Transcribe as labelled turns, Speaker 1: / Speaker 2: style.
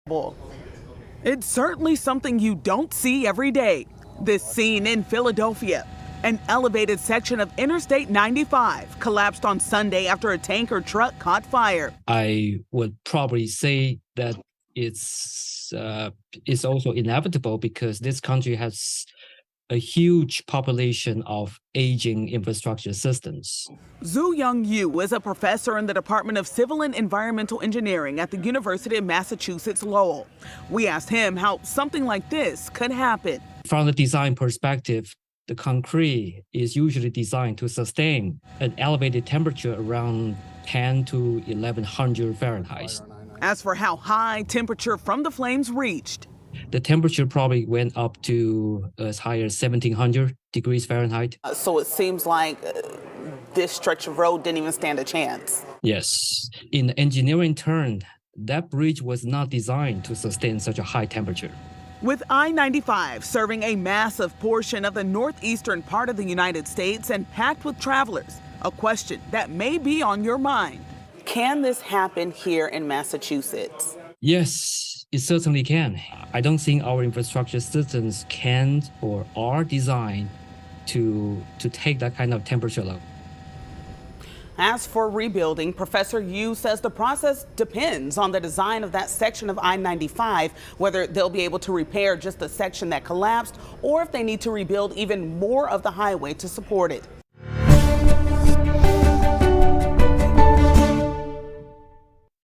Speaker 1: It's certainly something you don't see every day. This scene in Philadelphia. An elevated section of Interstate 95 collapsed on Sunday after a tanker truck caught fire.
Speaker 2: I would probably say that it's also inevitable because this country has a huge population of aging infrastructure systems.
Speaker 1: Zhu Young Yu is a professor in the Department of Civil and Environmental Engineering at the University of Massachusetts Lowell. We asked him how something like this could happen.
Speaker 2: From the design perspective, the concrete is usually designed to sustain an elevated temperature around 10 to 1100 Fahrenheit.
Speaker 1: As for how high temperature from the flames reached,
Speaker 2: the temperature probably went up to as high as 1700 degrees Fahrenheit.
Speaker 1: So it seems like this stretch of road didn't even stand a chance.
Speaker 2: Yes. In the engineering term, that bridge was not designed to sustain such a high temperature.
Speaker 1: With I-95 serving a massive portion of the northeastern part of the United States and packed with travelers, a question that may be on your mind. Can this happen here in Massachusetts?
Speaker 2: Yes, it certainly can. I don't think our infrastructure systems can or are designed to take that kind of temperature level.
Speaker 1: As for rebuilding, Professor Yu says the process depends on the design of that section of I-95, whether they'll be able to repair just the section that collapsed or if they need to rebuild even more of the highway to support it.